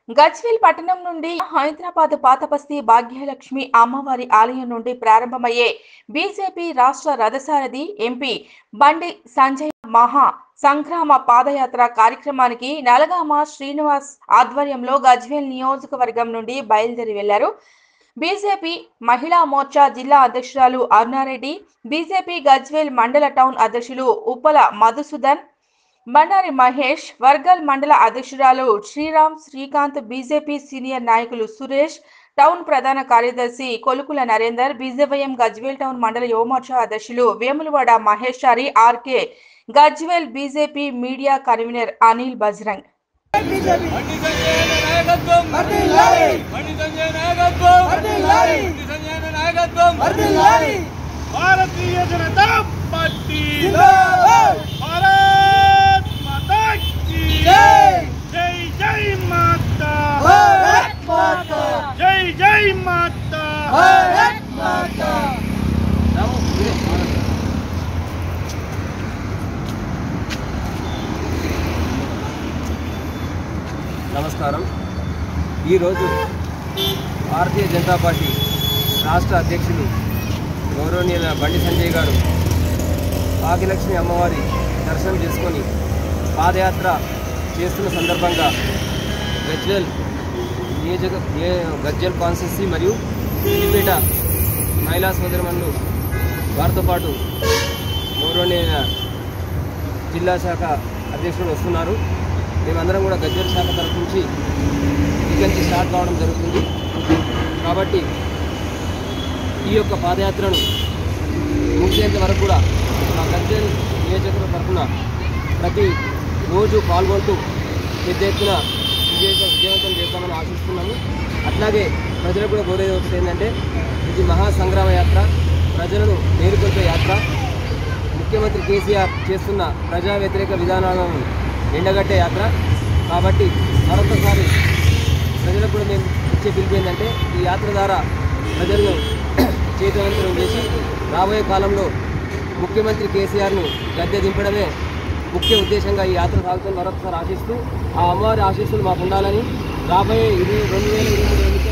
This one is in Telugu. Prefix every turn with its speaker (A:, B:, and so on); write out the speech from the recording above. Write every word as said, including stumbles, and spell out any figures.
A: గజ్వేల్ పట్టణం నుండి హైదరాబాద్ పాతబస్తీ భాగ్యలక్ష్మి అమ్మవారి ఆలయం నుండి ప్రారంభమయ్యే బీజేపీ రాష్ట్ర రథసారథి ఎంపీ బండి సంజయ్ మహా సంగ్రామ పాదయాత్ర కార్యక్రమానికి నలగామ శ్రీనివాస్ ఆధ్వర్యంలో గజ్వేల్ నియోజకవర్గం నుండి బయలుదేరి వెళ్లారు. బీజేపీ మహిళా మోర్చా జిల్లా అధ్యక్షురాలు అరుణారెడ్డి, బీజేపీ గజ్వేల్ మండల టౌన్ అధ్యక్షులు ఉప్పల మధుసూదన్, బండారి మహేష్, వర్గల్ మండల అధ్యక్షురాలు శ్రీరామ్, శ్రీకాంత్, బీజేపీ సీనియర్ నాయకులు సురేష్, టౌన్ ప్రధాన కార్యదర్శి కొలుకుల నరేందర్, బీజేవైఎం గజ్వేల్ టౌన్ మండల యువమోర్చా అధ్యక్షులు Vemulawada Maheshwari, RK, Gajwel BJP media convener Anil Bajrang.
B: Bharatiya Janata party जय जय माता, जय जय माता,
C: నమస్కారం. ఈరోజు భారతీయ జనతా పార్టీ రాష్ట్ర అధ్యక్షులు గౌరవనీయుల బండి సంజయ్ గారు భాగ్యలక్ష్మి అమ్మవారి దర్శనం చేసుకొని పాదయాత్ర చేస్తున్న సందర్భంగా గజ్వేల్ నియోజక గజ్వేల్ కాన్స్టిట్యున్సీ మరియు సిద్దిపేట మహిళా సోదరుమణులు వారితో పాటు గౌరవనీయ జిల్లా శాఖ అధ్యక్షులు వస్తున్నారు. మేమందరం కూడా గజ్వేల్ శాఖ తరఫు నుంచి ఇక్కడి నుంచి స్టార్ట్ కావడం జరుగుతుంది. కాబట్టి ఈ యొక్క పాదయాత్రను ముగిసేంత వరకు కూడా మా గజ్వేల్ నియోజకవర్గం తరఫున ప్రతి రోజు పాల్గొంటూ పెద్ద ఎత్తున విజయ విజయవంతం చేస్తామని ఆశిస్తున్నాము. అట్లాగే ప్రజలకు కూడా కోరేది ఒకటి ఏంటంటే, ఇది మహాసంగ్రామ యాత్ర, ప్రజలను మేలుకొల్పే యాత్ర. ముఖ్యమంత్రి కేసీఆర్ చేస్తున్న ప్రజా వ్యతిరేక విధానాలను ఎండగట్టే యాత్ర. కాబట్టి మరొకసారి ప్రజలకు కూడా మేము ఇచ్చే పిలుపు ఏంటంటే, ఈ యాత్ర ద్వారా ప్రజలను చైతన్యవంతం చేసి రాబోయే కాలంలో ముఖ్యమంత్రి కేసీఆర్ను గద్దె దింపడమే ముఖ్య ఉద్దేశంగా ఈ యాత్ర సాగుతున్న మరొకసారి ఆశిస్తూ, ఆ అమ్మవారి ఆశీస్సులు మాకు ఉండాలని, రాబోయే ఇరవై రెండు వేల ఇరవై మూడు ఎన్నికల్లో